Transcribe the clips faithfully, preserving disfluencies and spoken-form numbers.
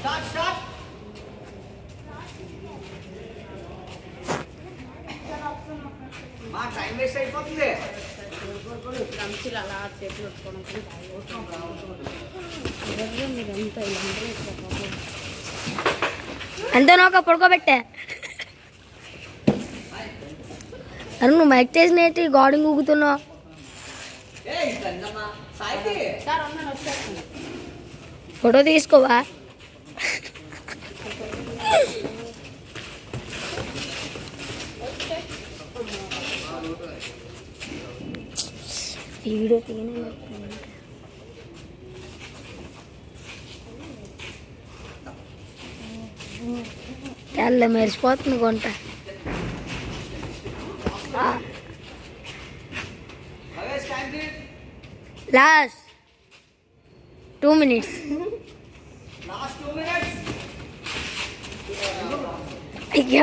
మా time waste అయిపోతుంది. అంతే నాకు పడుకోబెట్టా. అరే నువ్వు మైక్ టేషన్ ఏంటి గార్డింగ్ ఊగుతున్నావు? ఫోటో తీసుకోవా? వీడియో తీయనే తెల్ల మెరిసిపోతుంది కొంట. Last two minutes. అయ్యా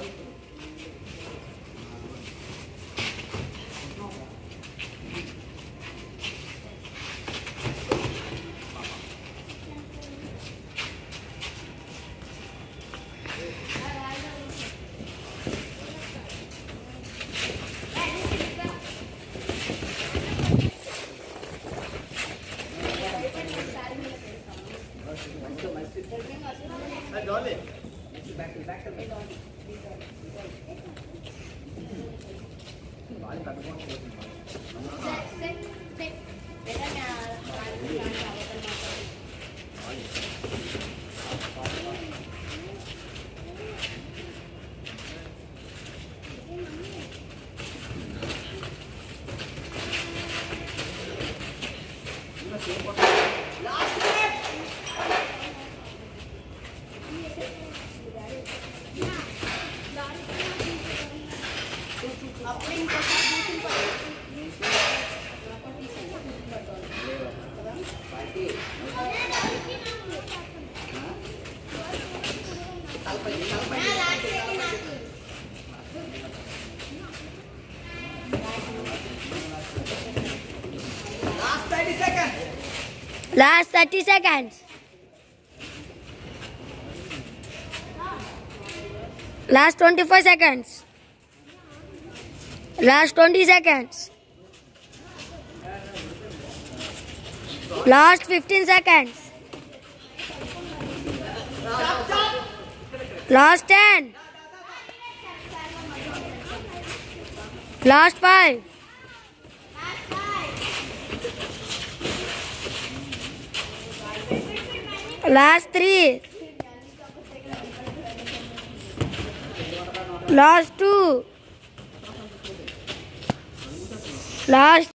Last thirty seconds. Last twenty-five seconds. Last twenty seconds. Last fifteen seconds. Last ten. Last five. Last three. Last two. Last